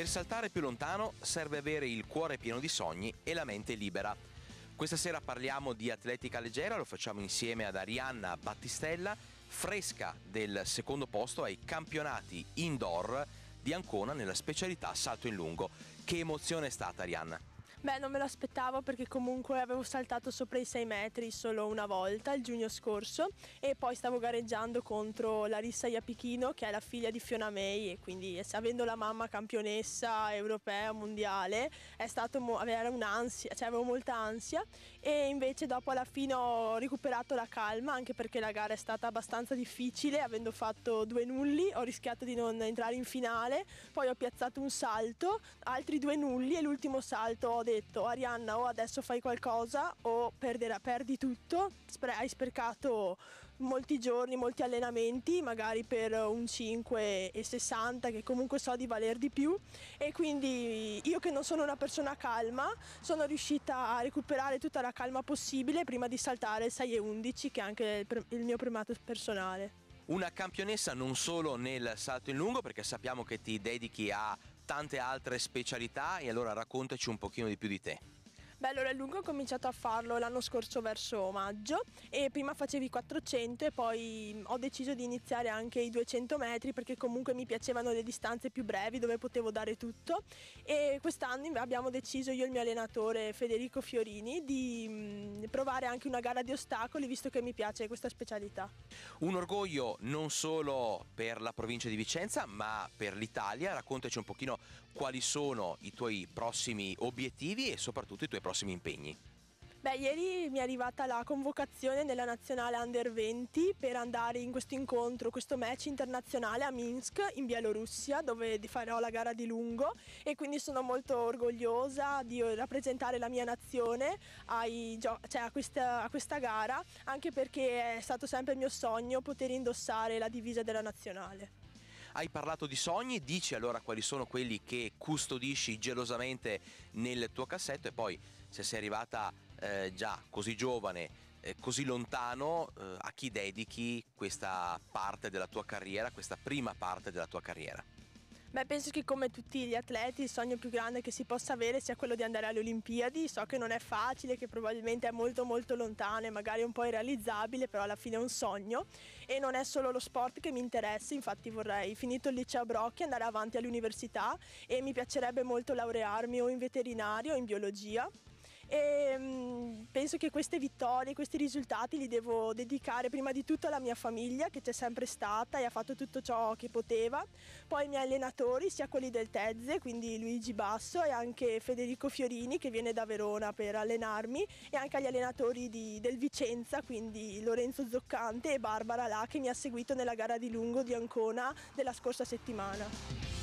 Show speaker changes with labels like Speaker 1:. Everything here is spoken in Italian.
Speaker 1: Per saltare più lontano serve avere il cuore pieno di sogni e la mente libera. Questa sera parliamo di atletica leggera, lo facciamo insieme ad Arianna Battistella, fresca del secondo posto ai campionati indoor di Ancona nella specialità salto in lungo. Che emozione è stata, Arianna?
Speaker 2: Beh, non me lo aspettavo perché comunque avevo saltato sopra i 6 metri solo una volta il giugno scorso e poi stavo gareggiando contro Larissa Iapichino, che è la figlia di Fiona May, e quindi avendo la mamma campionessa europea, mondiale, è stato avere un'ansia, cioè avevo molta ansia, e invece dopo alla fine ho recuperato la calma, anche perché la gara è stata abbastanza difficile, avendo fatto 2 nulli, ho rischiato di non entrare in finale, poi ho piazzato un salto, altri 2 nulli e l'ultimo salto ho detto: Arianna, o adesso fai qualcosa o perdi tutto. Hai sprecato molti giorni, molti allenamenti, magari per un 5,60 che comunque so di valer di più, e quindi io, che non sono una persona calma, sono riuscita a recuperare tutta la calma possibile prima di saltare il 6,11, che è anche il mio primato personale.
Speaker 1: Una campionessa non solo nel salto in lungo, perché sappiamo che ti dedichi a tante altre specialità, e allora raccontaci un pochino di più di te.
Speaker 2: Beh, allora il lungo ho cominciato a farlo l'anno scorso verso maggio, e prima facevo i 400 e poi ho deciso di iniziare anche i 200 metri perché comunque mi piacevano le distanze più brevi dove potevo dare tutto, e quest'anno abbiamo deciso, io e il mio allenatore Federico Fiorini, di provare anche una gara di ostacoli, visto che mi piace questa specialità.
Speaker 1: Un orgoglio non solo per la provincia di Vicenza ma per l'Italia. Raccontaci un pochino quali sono i tuoi prossimi obiettivi e soprattutto i tuoi prossimi impegni.
Speaker 2: Beh, ieri mi è arrivata la convocazione nella nazionale Under 20 per andare in questo incontro, questo match internazionale a Minsk in Bielorussia, dove farò la gara di lungo, e quindi sono molto orgogliosa di rappresentare la mia nazione a questa gara, anche perché è stato sempre il mio sogno poter indossare la divisa della nazionale.
Speaker 1: Hai parlato di sogni, dici allora quali sono quelli che custodisci gelosamente nel tuo cassetto, e poi, se sei arrivata già così giovane, così lontano, a chi dedichi questa parte della tua carriera, questa prima parte della tua carriera?
Speaker 2: Beh, penso che come tutti gli atleti il sogno più grande che si possa avere sia quello di andare alle Olimpiadi. So che non è facile, che probabilmente è molto molto lontano e magari un po' irrealizzabile, però alla fine è un sogno, e non è solo lo sport che mi interessa. Infatti vorrei, finito il liceo Brocchi, andare avanti all'università, e mi piacerebbe molto laurearmi o in veterinario o in biologia. E penso che queste vittorie, questi risultati li devo dedicare prima di tutto alla mia famiglia, che c'è sempre stata e ha fatto tutto ciò che poteva, poi ai miei allenatori, sia quelli del Tezze, quindi Luigi Basso, e anche Federico Fiorini, che viene da Verona per allenarmi, e anche agli allenatori del Vicenza, quindi Lorenzo Zoccante e Barbara La, che mi ha seguito nella gara di lungo di Ancona della scorsa settimana.